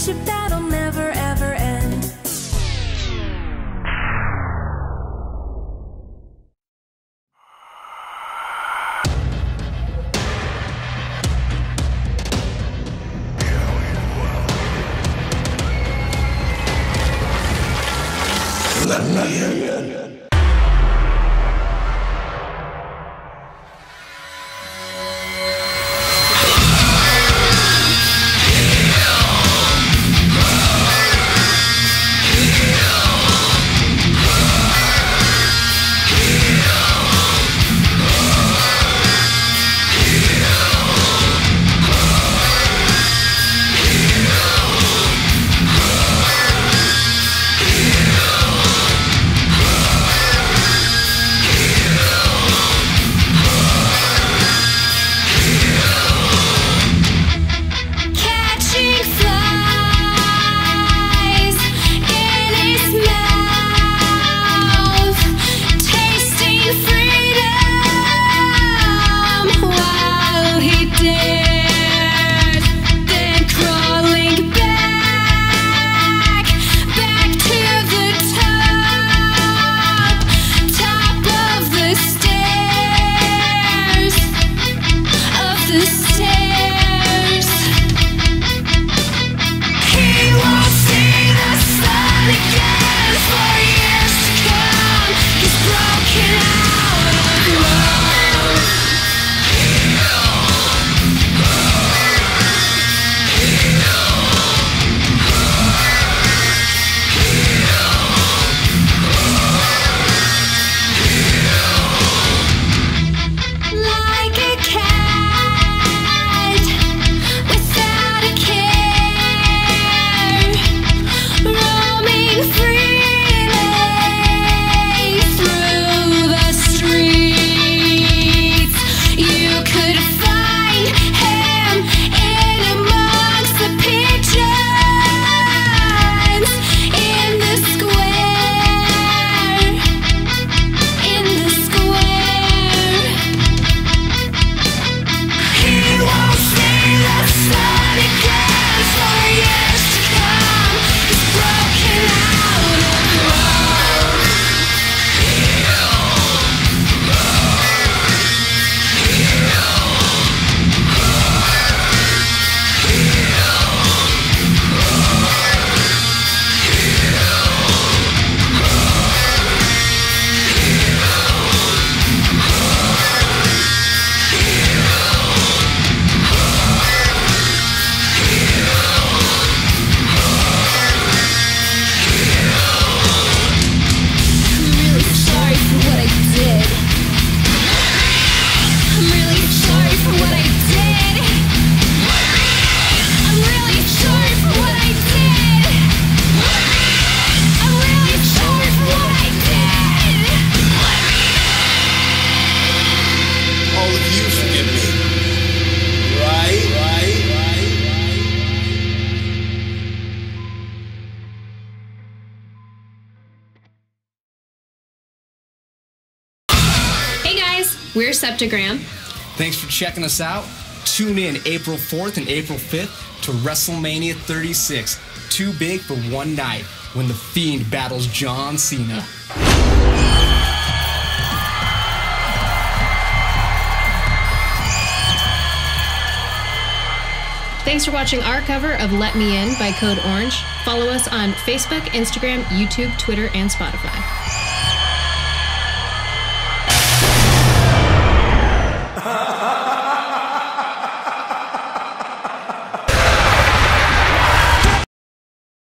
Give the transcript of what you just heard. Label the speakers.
Speaker 1: friendship that'll never ever end.
Speaker 2: Let me in.
Speaker 3: We're Septogram.
Speaker 4: Thanks for checking us out. Tune in April 4th and April 5th to Wrestlemania 36. Too big for one night when The Fiend battles John Cena.
Speaker 3: Thanks for watching our cover of Let Me In by Code Orange. Follow us on Facebook, Instagram, YouTube, Twitter, and Spotify.